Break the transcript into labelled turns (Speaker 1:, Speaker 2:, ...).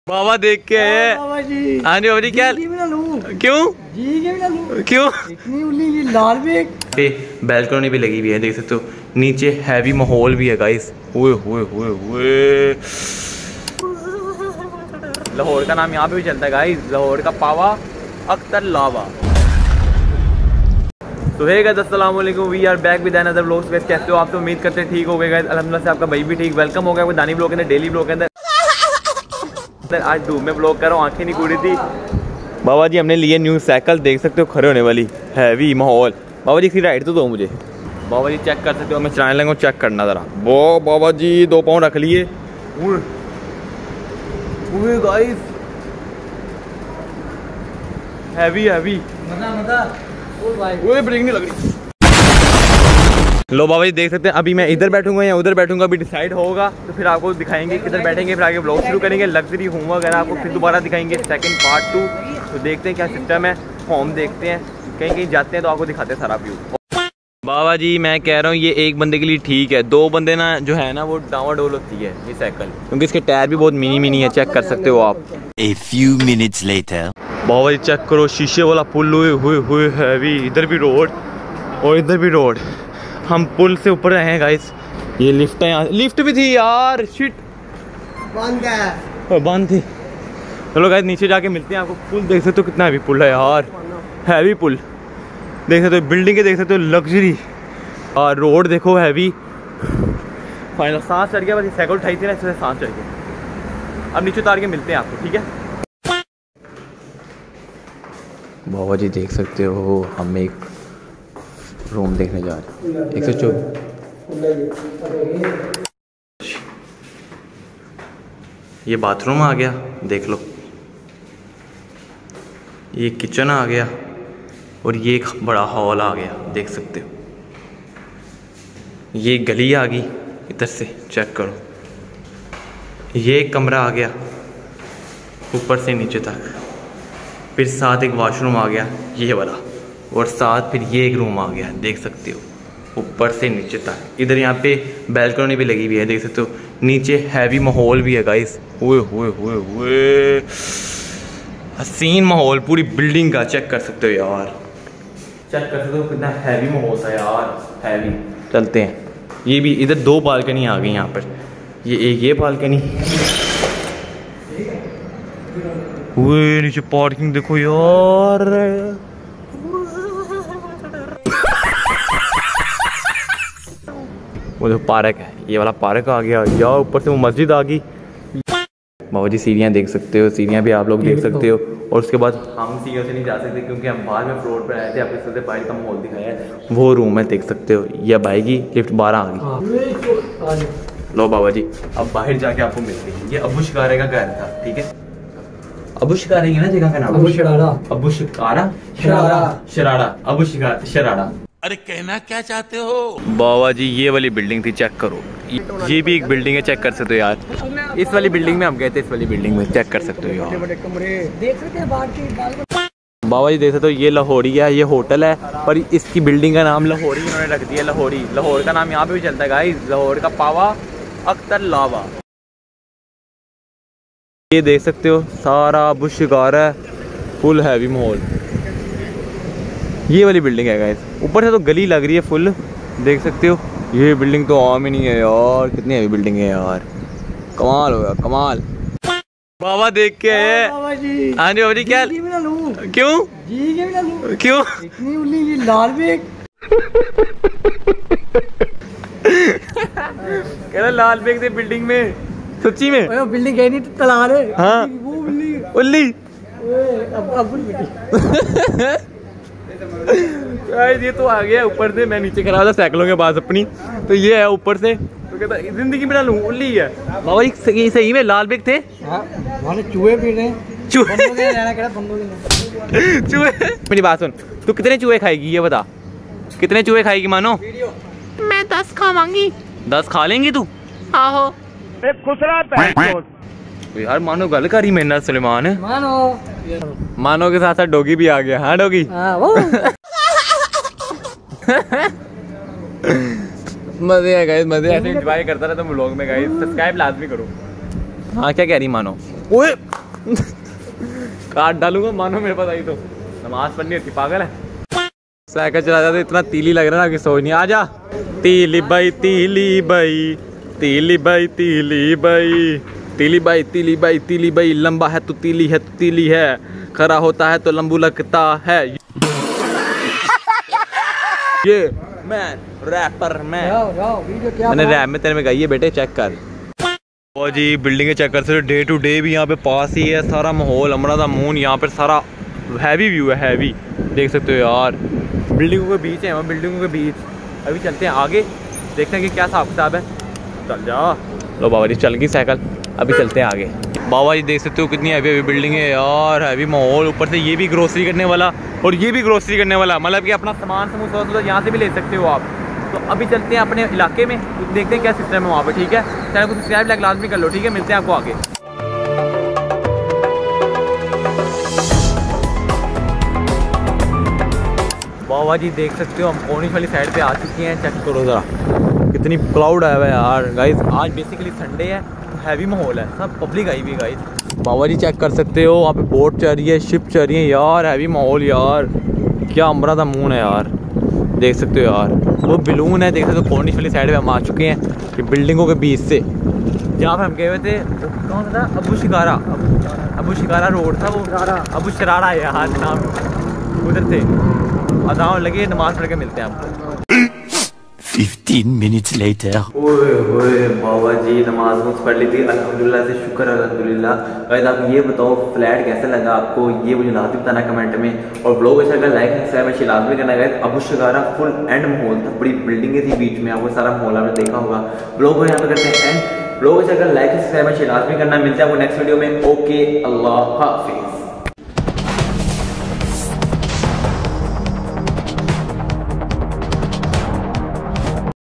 Speaker 1: बाबा देख के आए। हाँ जी बाबा जी क्या क्यों क्यों
Speaker 2: इतनी लाल
Speaker 1: पे बैल्कनी भी लगी हुई है, देख सकते हो। नीचे हैवी माहौल भी है गाइस। हुए लाहौर का नाम यहाँ पे भी चलता है गाइस, लाहौर का पावा अख्तर लावा। तो हे गाइस अस्सलाम वालेकुम, we are back with another vlogs. Guys कैसे हो आप? तो उम्मीद करते हैं ठीक हो गए गाइस। अल्हम्दुलिल्लाह से आपका भाई भी ठीक। वेलकम हो गया वो दानी ब्लॉग के अंदर, डेली ब्लॉग के अंदर। आज धूप में ब्लॉग कर रहा हूँ, आंखें नहीं कूड़ी थी। बाबा जी हमने लिए न्यू साइकिल, देख सकते हो खड़े होने वाली, हैवी माहौल। बाबा जी इसकी राइड तो दो मुझे। बाबा जी चेक कर सकते हो, मैं चलाने लगा, चेक करना ज़रा। वो बाबा जी 2 पाँव रख लिए। गाइस हैवी वो ब्रेक नहीं लग रही। लो बाबा जी देख सकते हैं, अभी मैं इधर बैठूंगा या उधर बैठूंगा, अभी डिसाइड होगा तो फिर आपको दिखाएंगे किधर बैठेंगे। फिर आगे ब्लॉग शुरू करेंगे, लग्जरी होम वगैरह आपको फिर दोबारा दिखाएंगे, सेकंड पार्ट 2। तो देखते हैं क्या सिस्टम है, होम देखते हैं, कहीं कहीं जाते हैं तो आपको दिखाते हैं सारा व्यू। बाबा जी मैं कह रहा हूँ ये एक बंदे के लिए ठीक है, 2 बंदे ना जो है ना वो डावाडोल होती है ये साइकिल, क्योंकि इसके टायर भी बहुत मिनी है, चेक कर सकते हो आप।
Speaker 3: A few minutes later.
Speaker 1: बाबा जी चेक करो, शीशे वाला पुल हुए हैवी, इधर भी रोड और इधर भी रोड। हम पुल से ऊपर आए हैं गाइस। ये लिफ्ट है, यहाँ लिफ्ट भी थी यार, शिट बंद थी। चलो गाइस नीचे जाके मिलते हैं आपको। पुल देख सकते हो कितना हैवी पुल है यार, हैवी पुल देख सकते हो, बिल्डिंग देख सकते हो, लग्जरी। और रोड देखो हैवी। फाइनल सांस चढ़ गया, बस साइकिल उठाई थी ना इससे सांस चढ़ गया। अब नीचे उतार के मिलते हैं आपको, ठीक है। बाबा जी देख सकते हो हम एक रूम देखने जा रहे हैं। 124 ये बाथरूम आ गया, देख लो। ये किचन आ गया और ये एक बड़ा हॉल आ गया, देख सकते हो। ये गली आ गई इधर से, चेक करो। ये एक कमरा आ गया ऊपर से नीचे तक, फिर साथ एक वॉशरूम आ गया ये वाला, और साथ फिर ये एक रूम आ गया, देख सकते हो ऊपर से नीचे तक। इधर यहाँ पे बैल्कनी भी लगी हुई है, देख सकते हो। नीचे हैवी माहौल भी है गाइस। हुए हसीन माहौल पूरी बिल्डिंग का, चेक कर सकते हो यार, चेक कर सकते हो कितना हैवी माहौल था यार, हैवी। चलते हैं, ये भी इधर 2 बालकनी आ गई यहाँ पर। ये एक ये बालकनी, हुए नीचे पार्किंग देखो यार। वो जो पार्क है, ये वाला पार्क आ गया यार। ऊपर से वो मस्जिद आ गई। बाबा जी सीढ़ियाँ देख सकते हो, सीढ़ियाँ भी आप लोग देख सकते हो। और उसके बाद हम सीढ़ियों से नहीं जा सकते क्योंकि हम बाहर में फ्लोर पर आए थे, आपके साथ बाहर का माहौल दिखाया है। वो रूम है, देख सकते हो। ये अब आएगी लिफ्ट 12 आ गई। लो बाबा जी अब बाहर जाके आपको मिलते हैं। ये अबू शिकारे का घर था, ठीक है। अबू शिकारे ना जगह का नाम, अबू शिकारा, अबू शिकारा, शराड़ा, अबू शिकारा, शराड़ा।
Speaker 3: अरे कहना क्या चाहते हो?
Speaker 1: बाबा जी ये वाली बिल्डिंग थी, चेक करो। ये भी एक बिल्डिंग है, चेक कर सकते हो यार। इस वाली बिल्डिंग में हम गए थे, इस वाली बिल्डिंग में, चेक कर सकते हो यार। बाबा जी देख सकते हो, ये लाहौरी है, ये होटल है, और इसकी बिल्डिंग का नाम लाहौरी इन्होंने रख दिया, लाहौरी। लाहौर का नाम यहाँ पे भी चलता है गाइस, लाहौर का पावा अख्तर लावा। ये देख सकते हो सारा अबू शिकारा है, फुल हैवी माहौल। ये वाली बिल्डिंग है गाइस, ऊपर से तो गली लग रही है फुल, देख सकते हो। ये बिल्डिंग तो आम ही नहीं है यार, कितनी हैवी बिल्डिंग है यार, कमाल हो गया कमाल। बाबा देख के आए। हाँ जी बाबा जी क्या क्यों क्यों
Speaker 2: इतनी लाल बेग
Speaker 1: कह रहा लाल बेग थे बिल्डिंग में, सच्ची में
Speaker 2: बिल्डिंग है नहीं तो तलाल है।
Speaker 1: हाँ
Speaker 2: वो बिल्डिंग
Speaker 1: उल्ली। ये तो आ गया ऊपर से, मैं नीचे खड़ा था साइकिलों के पास अपनी, तो ये है ऊपर से। तो कहता जिंदगी में ना लूं, उल्ली है। बाबा जी सही में लाल बेग थे।
Speaker 2: चूहे पी रहे हैं,
Speaker 1: चूहे मेरी बात सुन, तू कितने चूहे खाएगी ये बता, कितने चूहे खाएगी? मानो
Speaker 4: मैं 10 खावांगी।
Speaker 1: 10 खा लेंगी तू?
Speaker 4: आहो
Speaker 1: यार मानो गल करी मेरे नाल सुलेमान। मानो के साथ साथ डॉगी भी आ गया। हाँ डॉगी मजे है गाइस, मजे ऐसे एंजॉय करता रहता हूं व्लॉग में गाइस। सब्सक्राइब लाजमी करो। हाँ क्या कह रही मानो? ओए काट डालूंगा मानो मेरे पास आई तो। नमाज पढ़नी थी, पागल है। साइकिल चला जाते इतना तीली लग रहा ना कि सोच नहीं। आजा तीली बाई तीली बाई तीली बाई तीली बाई तीली बाई तीली बाई तीली बाई, लंबा है तो तीली है तो तीली है, खरा होता है तो लंबू लगता है। ये मैं रैपर मैंने रैप में तेरे में गाई है बेटे, चेक कर। और जी बिल्डिंगें चेक कर सकते, डे टू डे भी यहाँ पे पास ही है सारा माहौल। अमरा दा मून यहाँ पर सारा हैवी व्यू है, हैवी देख सकते हो यार। बिल्डिंगों के बीच है, बिल्डिंगों के बीच। अभी चलते हैं आगे, देखते हैं कि क्या हिसाब किताब है। चल जा लो बाबा जी, चल गई साइकिल। अभी चलते हैं आगे। बाबा जी देख सकते हो कितनी हैवी हैवी बिल्डिंग है यार, हैवी माहौल। ऊपर से ये भी ग्रोसरी करने वाला और ये भी ग्रोसरी करने वाला, मतलब कि अपना सामान समूह यहाँ से भी ले सकते हो आप। तो अभी चलते हैं अपने इलाके में, देखते हैं क्या सिस्टम है वहाँ पर। ठीक है, चैनल को सब्सक्राइब लाइक लाजमी कर लो। ठीक है, मिलते हैं आपको आगे। बाबा जी देख सकते हो हम कॉर्निश वाली साइड पे आ चुके हैं। चेक करो ज़रा कितनी क्लाउड आया हुआ है यार गाइस। आज बेसिकली संडे है, हैवी माहौल है, सब पब्लिक आई हुई है गाइस। बाबा जी चेक कर सकते हो वहाँ पे बोट चल रही है, शिप चल रही है यार, हैवी माहौल यार। क्या अमरा दा मून है यार, देख सकते हो यार। वो बलून है, देख सकते हो कॉर्निश वाली साइड पे हम आ चुके हैं कि बिल्डिंगों के बीच से। जहाँ पर हम गए हुए थे कौन था, अबू शिकारा रोड था वो, अबू शरारा यार नाम, उधर थे। अज़ान लगे, नमाज पढ़ के मिलते हैं आपको।
Speaker 3: 15 minutes later.
Speaker 1: ओए बाबा जी नमाज पढ़ ली थी, अल्हम्दुलिल्लाह से शुक्र अल्हम्दुलिल्लाह। गाइस आप ये बताओ फ्लैट कैसा लगा आपको, ये मुझे लाजमी बताना कमेंट में। और ब्लॉग अच्छा लगा लाइक सब्सक्राइब लाजमी करना गाइस। अबू शिकारा फुल एंड माहौल था, बड़ी बिल्डिंगें थी बीच में, आपको सारा माहौल आपने देखा होगा। ब्लॉग को यहाँ पे करते हैं एंड। ब्लॉग अच्छा लगा लाइक सब्सक्राइब लाजमी करना। मिलते हैं आपको नेक्स्ट वीडियो में। ओके, अल्लाह हाफिज़।